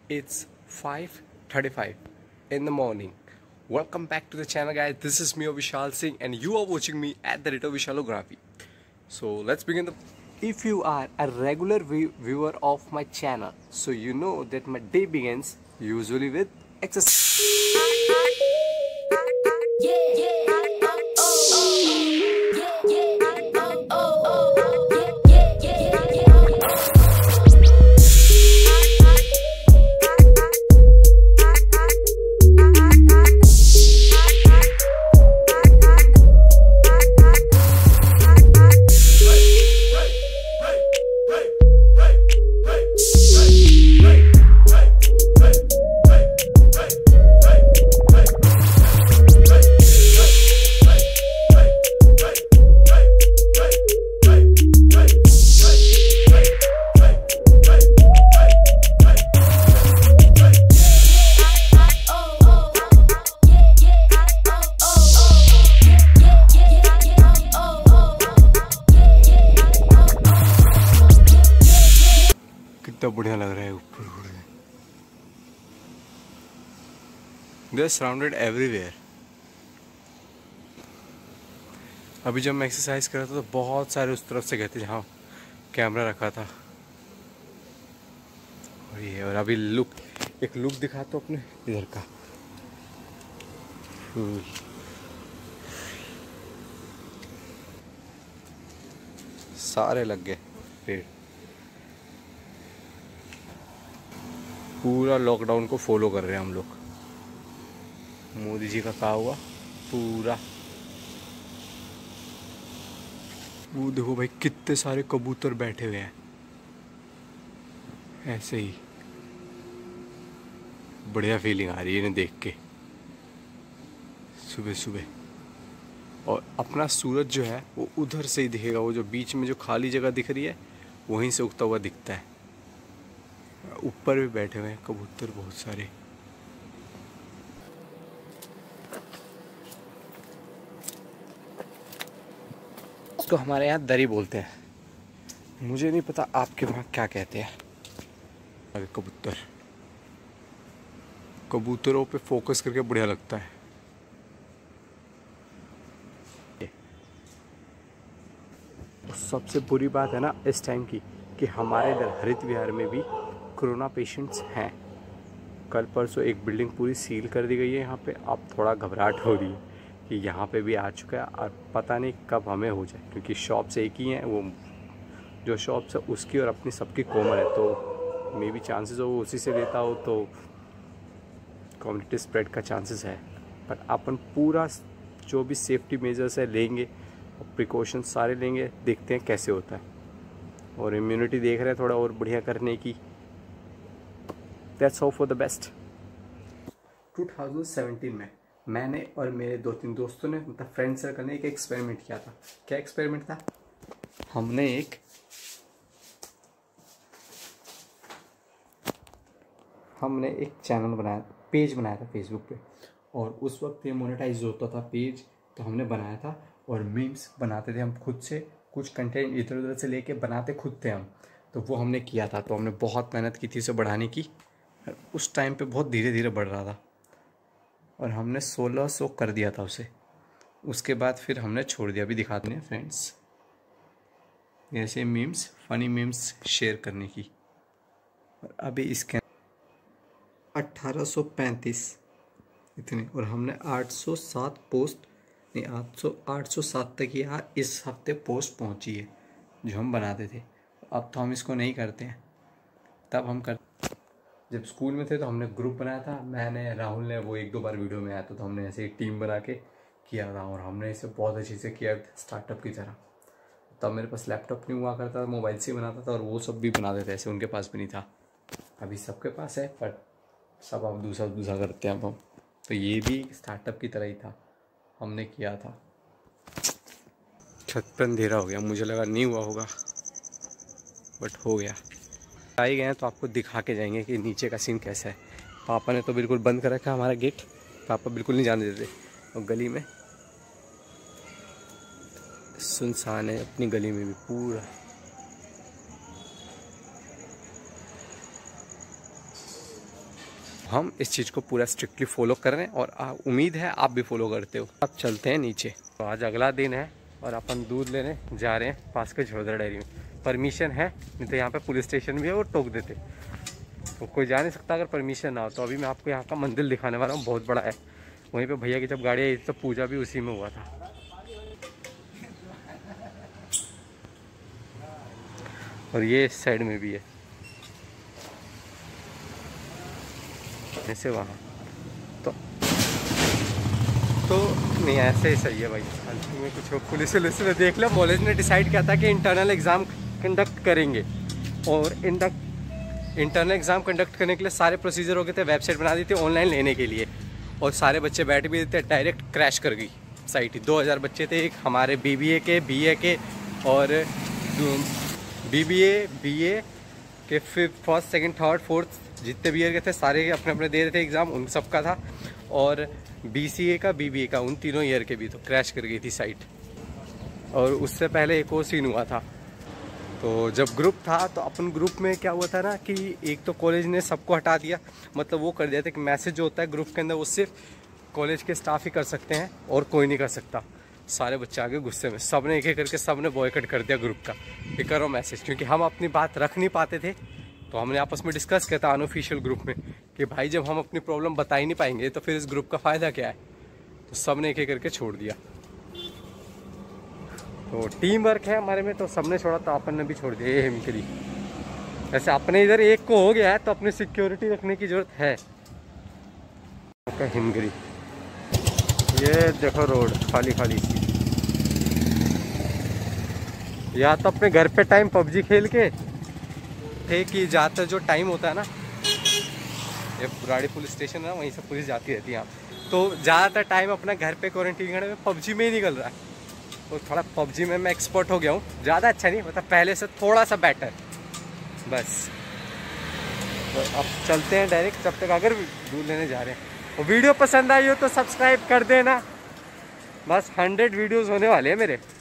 It's 5:35 in the morning. Welcome back to the channel, guys. This is me, Vishal Singh, and you are watching me at the rate of Vishalography. So let's begin the. If you are a regular viewer of my channel, so you know that my day begins usually with exercise. कितना बढ़िया लग रहा है ऊपर उड़ के। They are surrounded everywhere. अभी जब मैं एक्सरसाइज कर रहा था तो बहुत सारे उस तरफ से गए थे जहाँ कैमरा रखा था। और अभी एक लुक दिखाता हूँ अपने इधर का। सारे लग गए पेड़। पूरा लॉकडाउन को फॉलो कर रहे हैं हम लोग। मोदी जी का कहा हुआ पूरा। वो देखो भाई, कितने सारे कबूतर बैठे हुए हैं ऐसे ही। बढ़िया फीलिंग आ रही है इन्हें देख के सुबह सुबह। और अपना सूरज जो है वो उधर से ही दिखेगा। वो जो बीच में जो खाली जगह दिख रही है वहीं से उगता हुआ दिखता है। ऊपर भी बैठे हुए हैं कबूतर बहुत सारे। तो हमारे यहाँ दरी बोलते हैं। मुझे नहीं पता आपके वहाँ क्या कहते हैं। अरे कबूतरों पे फोकस करके बढ़िया लगता है। सबसे बुरी बात है ना इस टाइम की कि हमारे इधर हरित विहार में भी कोरोना पेशेंट्स हैं। कल परसों एक बिल्डिंग पूरी सील कर दी गई है यहाँ पे। अब थोड़ा घबराहट हो रही है कि यहाँ पे भी आ चुका है और पता नहीं कब हमें हो जाए, क्योंकि शॉप्स एक ही हैं। वो जो शॉप्स है उसकी और अपनी सबकी कॉमन है, तो मे बी चांसेस हो वो उसी से लेता हो तो कम्युनिटी स्प्रेड का चांसेस है। पर अपन पूरा जो भी सेफ्टी मेजर्स है लेंगे और प्रिकॉशंस सारे लेंगे, देखते हैं कैसे होता है। और इम्यूनिटी देख रहे हैं थोड़ा और बढ़िया करने की। That's all for the best. 2017 में मैंने और मेरे 2-3 दोस्तों ने, मतलब फ्रेंड सर्कल ने, एक एक्सपेरिमेंट किया था। क्या एक्सपेरिमेंट था? हमने एक चैनल बनाया, पेज बनाया था फेसबुक पे। और उस वक्त ये मोनेटाइज होता था पेज, तो हमने बनाया था। और मीम्स बनाते थे हम खुद से, कुछ कंटेंट इधर उधर से लेके बनाते खुद थे हम। तो वो हमने किया था। तो हमने बहुत मेहनत की थी उसे बढ़ाने की। उस टाइम पे बहुत धीरे धीरे बढ़ रहा था और हमने 1600 कर दिया था उसे। उसके बाद फिर हमने छोड़ दिया। अभी दिखाते हैं फ्रेंड्स, ऐसे मीम्स, फनी मीम्स शेयर करने की। और अभी इसके 1835 इतने, और हमने 807 पोस्ट, नहीं 807 तक ही इस हफ्ते पोस्ट पहुंची है जो हम बनाते थे। अब तो हम इसको नहीं करते हैं, तब हम करते। जब स्कूल में थे तो हमने ग्रुप बनाया था, मैंने, राहुल ने, वो 1-2 बार वीडियो में आया था। तो हमने ऐसे एक टीम बना के किया था और हमने इसे बहुत अच्छे से किया था, स्टार्टअप की तरह। तब मेरे पास लैपटॉप नहीं हुआ करता था, मोबाइल से बनाता था। और वो सब भी बनाते थे ऐसे, उनके पास भी नहीं था। अभी सबके पास है, पर सब अब दूसरा करते हैं अब हम। तो ये भी स्टार्टअप की तरह ही था, हमने किया था। छत पर अंधेरा हो गया, मुझे लगा नहीं हुआ होगा बट हो गया। आ ही गए हैं तो आपको दिखा के जाएंगे कि नीचे का सीन कैसा है। पापा ने तो बिल्कुल बंद कर रखा है हमारा गेट। पापा बिल्कुल नहीं जाने देते। और गली में सुनसान है, अपनी गली में भी पूरा। हम इस चीज़ को पूरा स्ट्रिक्टली फॉलो कर रहे हैं और उम्मीद है आप भी फॉलो करते हो। अब चलते हैं नीचे। तो आज अगला दिन है और अपन दूध लेने जा रहे हैं पास के झोदरा डेयरी में। परमिशन है, नहीं तो यहाँ पे पुलिस स्टेशन भी है, वो टोक देते, तो कोई जा नहीं सकता अगर परमिशन ना हो। तो अभी मैं आपको यहाँ का मंदिर दिखाने वाला हूँ, बहुत बड़ा है। वहीं पे भैया की जब गाड़ी आई तो पूजा भी उसी में हुआ था। और ये इस साइड में भी है, ऐसे वहाँ तो नहीं, ऐसे ही सही है भाई। फालतू में कुछ पुलिस ने देख लिया। कॉलेज ने डिसाइड किया था कि इंटरनल एग्ज़ाम कंडक्ट करेंगे, और इंटरनल एग्ज़ाम कंडक्ट करने के लिए सारे प्रोसीजर हो गए थे। वेबसाइट बना दी थी ऑनलाइन लेने के लिए, और सारे बच्चे बैठ भी थे। डायरेक्ट क्रैश कर गई साइट ही। 2000 बच्चे थे, एक हमारे BBA के, BA के और BA के फर्स्ट, सेकंड, थर्ड, फोर्थ जितने भी ईयर के थे सारे अपने अपने दे रहे थे एग्ज़ाम, उन सब का था। और BCA का, BBA का, उन तीनों ईयर के भी। तो क्रैश कर गई थी साइट। और उससे पहले एक और सीन हुआ था। तो जब ग्रुप था तो अपन ग्रुप में क्या हुआ था ना कि एक तो कॉलेज ने सबको हटा दिया, मतलब वो कर दिया था कि मैसेज जो होता है ग्रुप के अंदर वो सिर्फ कॉलेज के स्टाफ ही कर सकते हैं और कोई नहीं कर सकता। सारे बच्चे आगे गुस्से में, सब ने एक एक करके सब ने बॉयकट कर दिया ग्रुप का कि करो मैसेज। क्योंकि हम अपनी बात रख नहीं पाते थे, तो हमने आपस में डिस्कस किया था अनऑफिशियल ग्रुप में कि भाई जब हम अपनी प्रॉब्लम बता ही नहीं पाएंगे तो फिर इस ग्रुप का फ़ायदा क्या है। तो सब ने एक एक करके छोड़ दिया। तो टीम वर्क है हमारे में, तो सबने छोड़ा तो अपन ने भी छोड़ दिया। ये हिमकरी, वैसे अपने इधर एक को हो गया है तो अपनी सिक्योरिटी रखने की ज़रूरत है। हिमगिरी, ये देखो रोड खाली खाली सी। या तो अपने घर पे टाइम PUBG खेल के थे कि ज़्यादातर जो टाइम होता है ना, ये बुराड़ी पुलिस स्टेशन है ना, वहीं से पुलिस जाती रहती है यहाँ। तो ज़्यादातर टाइम अपना घर पे क्वारंटीन करने में PUBG में ही निकल रहा है। तो थोड़ा PUBG में मैं एक्सपर्ट हो गया हूँ, ज़्यादा अच्छा नहीं, मतलब पहले से थोड़ा सा बेटर बस। तो अब चलते हैं डायरेक्ट, जब तक अगर दूध लेने जा रहे हैं। और वीडियो पसंद आई हो तो सब्सक्राइब कर देना। बस 100 वीडियोस होने वाले हैं मेरे।